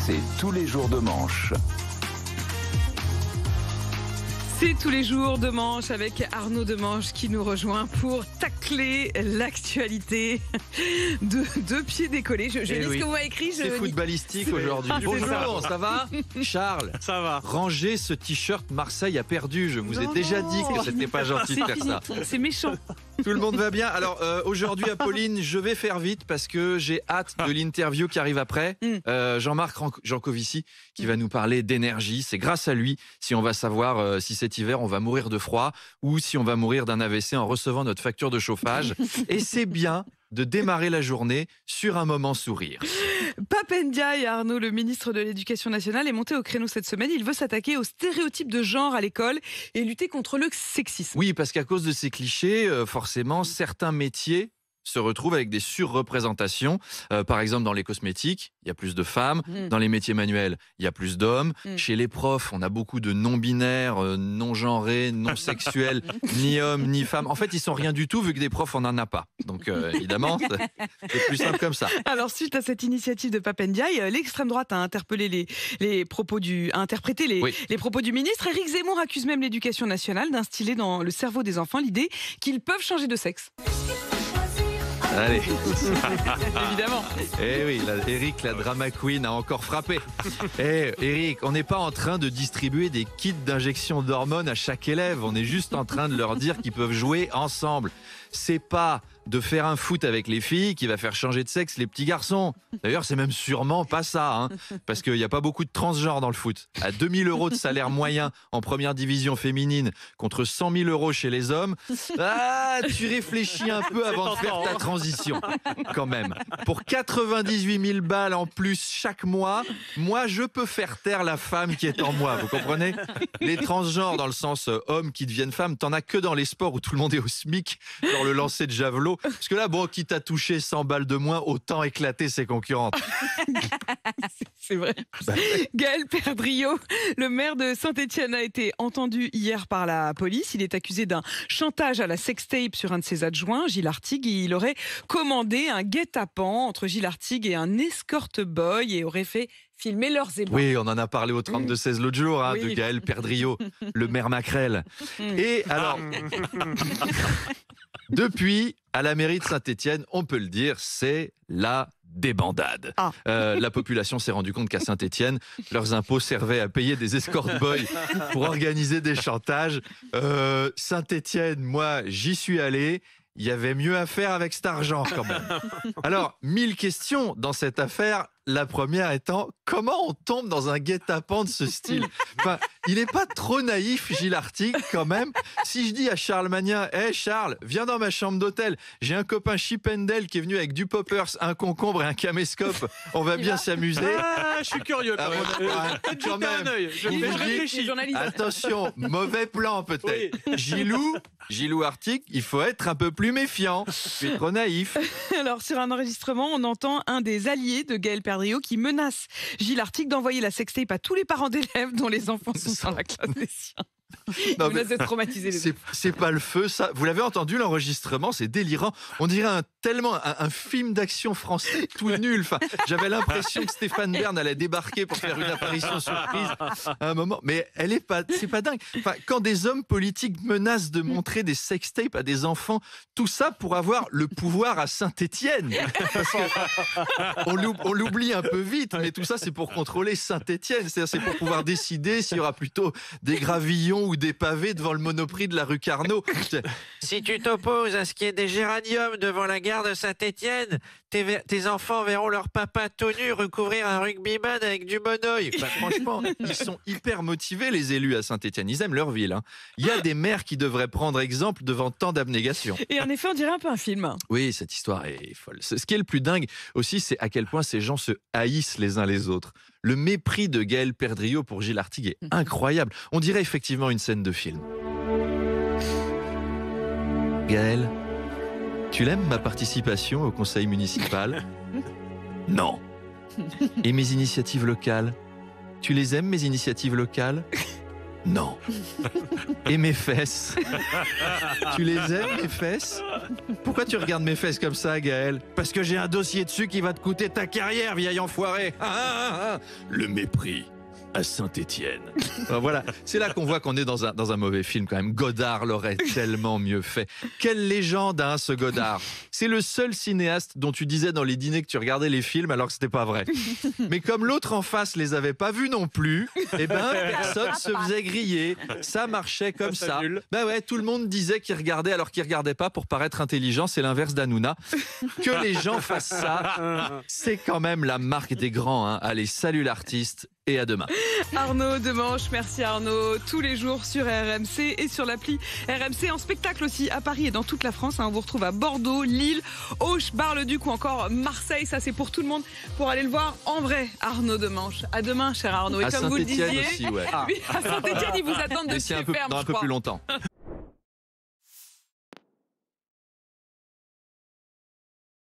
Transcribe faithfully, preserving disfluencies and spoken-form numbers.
C'est tous les jours de manche. C'est tous les jours de manche avec Arnaud Demanche qui nous rejoint pour tacler l'actualité de deux pieds décollés. Je, je Eh lis oui. ce que vous m'avez écrit. C'est je... footballistique aujourd'hui. Ah, c'est Bonjour, ça. ça va Charles, Ça va. rangez ce t-shirt Marseille a perdu. Je vous ai Non, déjà non. dit que c'était pas gentil de C'est faire fini. ça. C'est méchant. Tout le monde va bien. Alors euh, aujourd'hui, Apolline, je vais faire vite parce que j'ai hâte de l'interview qui arrive après. Mm. Euh, Jean-Marc Ran- Jancovici qui va nous parler d'énergie. C'est grâce à lui si on va savoir euh, si cet hiver on va mourir de froid ou si on va mourir d'un A V C en recevant notre facture de chauffage. Et c'est bien de démarrer la journée sur un moment sourire. Pape Ndiaye, Arnaud, le ministre de l'Éducation nationale, est monté au créneau cette semaine. Il veut s'attaquer aux stéréotypes de genre à l'école et lutter contre le sexisme. Oui, parce qu'à cause de ces clichés, euh, forcément, certains métiers se retrouvent avec des surreprésentations. Euh, par exemple, dans les cosmétiques, il y a plus de femmes. Mm. Dans les métiers manuels, il y a plus d'hommes. Mm. Chez les profs, on a beaucoup de non-binaires, euh, non-genrés, non-sexuels, ni hommes, ni femmes. En fait, ils sont rien du tout, vu que des profs, on n'en a pas. Donc, euh, évidemment, c'est- c'est plus simple comme ça. Alors, suite à cette initiative de Pape Ndiaye, euh, l'extrême droite a interpellé les, les propos du, a interprété les, Oui. les propos du ministre. Éric Zemmour accuse même l'éducation nationale d'instiller dans le cerveau des enfants l'idée qu'ils peuvent changer de sexe. Allez. Évidemment. Eh oui, la, Eric, la drama queen, a encore frappé. Eh, Eric, on n'est pas en train de distribuer des kits d'injection d'hormones à chaque élève. On est juste en train de leur dire qu'ils peuvent jouer ensemble. C'est pas de faire un foot avec les filles qui va faire changer de sexe les petits garçons. D'ailleurs, c'est même sûrement pas ça, hein, parce qu'il n'y a pas beaucoup de transgenres dans le foot. À deux mille euros de salaire moyen en première division féminine contre cent mille euros chez les hommes, ah, tu réfléchis un peu avant de faire ta transition, quand même. Pour quatre-vingt-dix-huit mille balles en plus chaque mois, moi, je peux faire taire la femme qui est en moi, vous comprenez? Les transgenres, dans le sens euh, hommes qui deviennent femmes, t'en as que dans les sports où tout le monde est au SMIC, genre le lancer de javelot. Parce que là, bon, quitte à toucher cent balles de moins, autant éclater ses concurrentes. C'est vrai. Gaël Perdriau, le maire de Saint-Étienne, a été entendu hier par la police. Il est accusé d'un chantage à la sextape sur un de ses adjoints, Gilles Artigue. Il aurait commandé un guet-apens entre Gilles Artigue et un escort boy et aurait fait filmer leurs ébats. Oui, on en a parlé au trente-deux seize l'autre jour, hein, Oui. de Gaël Perdriau, le maire Macrel. Et alors, depuis, à la mairie de Saint-Étienne, on peut le dire, c'est la débandade. Ah. Euh, la population s'est rendue compte qu'à Saint-Étienne, leurs impôts servaient à payer des escort boys pour organiser des chantages. Euh, Saint-Étienne, moi, j'y suis allé. Il y avait mieux à faire avec cet argent, quand même. Alors, mille questions dans cette affaire. La première étant, comment on tombe dans un guet-apens de ce style? Enfin, il n'est pas trop naïf, Gilles Artigue, quand même. Si je dis à Charles Magnin, hé hey Charles, viens dans ma chambre d'hôtel, j'ai un copain Chipendale qui est venu avec du poppers, un concombre et un caméscope, on va bien s'amuser. Ah, je suis curieux quand Ah, même. ouais, ouais, Faites quand jeter un même. œil. Je, Il fais- vous je dit- réfléchis. Journaliste. Attention, mauvais plan peut-être. Oui. Gilou, Gilou Artigue, il faut être un peu plus méfiant. Tu es trop naïf. Alors, sur un enregistrement, on entend un des alliés de Gaël Perdriau qui menace Gilles Artigue d'envoyer la sextape à tous les parents d'élèves dont les enfants sont dans la classe des siens. Non, Il mais menace de traumatiser les c'est, c'est pas le feu, ça. Vous l'avez entendu, l'enregistrement, c'est délirant. On dirait un, tellement un, un film d'action français tout nul. Enfin, j'avais l'impression que Stéphane Bern allait débarquer pour faire une apparition surprise à un moment. Mais elle est pas, c'est pas dingue. Enfin, quand des hommes politiques menacent de montrer des sextapes à des enfants, tout ça pour avoir le pouvoir à Saint-Étienne. Parce que on, l'oub- on l'oublie un peu vite, mais tout ça, c'est pour contrôler Saint-Étienne. C'est-à-dire, c'est pour pouvoir décider s'il y aura plutôt des gravillons ou des pavés devant le Monoprix de la rue Carnot. Si tu t'opposes à ce qu'il y ait des géraniums devant la gare de Saint-Étienne, tes, ver- tes enfants verront leur papa tout nu recouvrir un rugbyman avec du monoeil. Bah, franchement, ils sont hyper motivés, les élus à Saint-Étienne. Ils aiment leur ville, hein. Il y a des maires qui devraient prendre exemple devant tant d'abnégation. Et en effet, on dirait un peu un film. Oui, cette histoire est folle. Ce ce qui est le plus dingue aussi, c'est à quel point ces gens se haïssent les uns les autres. Le mépris de Gaël Perdriau pour Gilles Artigue est incroyable. On dirait effectivement une scène de film. Gaël, tu l'aimes ma participation au conseil municipal? Non. Et mes initiatives locales? Tu les aimes, mes initiatives locales? Non. Et mes fesses? Tu les aimes, mes fesses? Pourquoi tu regardes mes fesses comme ça, Gaël? Parce que j'ai un dossier dessus qui va te coûter ta carrière, vieil enfoiré. Ah, ah, ah. Le mépris à Saint-Étienne. Voilà, c'est là qu'on voit qu'on est dans un, dans un mauvais film quand même. Godard l'aurait tellement mieux fait. Quelle légende, hein, ce Godard. C'est le seul cinéaste dont tu disais dans les dîners que tu regardais les films alors que c'était pas vrai. Mais comme l'autre en face les avait pas vus non plus, eh ben personne se faisait griller. Ça marchait comme ça. Ben ouais, tout le monde disait qu'il regardait alors qu'il regardait pas pour paraître intelligent. C'est l'inverse d'Hanouna. Que les gens fassent ça, c'est quand même la marque des grands. Hein. Allez, salut l'artiste. Et à demain. Arnaud Demanche, merci Arnaud. Tous les jours sur R M C et sur l'appli R M C en spectacle aussi à Paris et dans toute la France. On vous retrouve à Bordeaux, Lille, Auch, Bar-le-Duc ou encore Marseille. Ça, c'est pour tout le monde pour aller le voir en vrai, Arnaud Demanche. À demain, cher Arnaud. Et à comme vous le disiez, aussi, ouais. oui, à Saint-Étienne, ils vous attendent de Mais c'est pied un peu, ferme, dans un je peu crois. plus longtemps.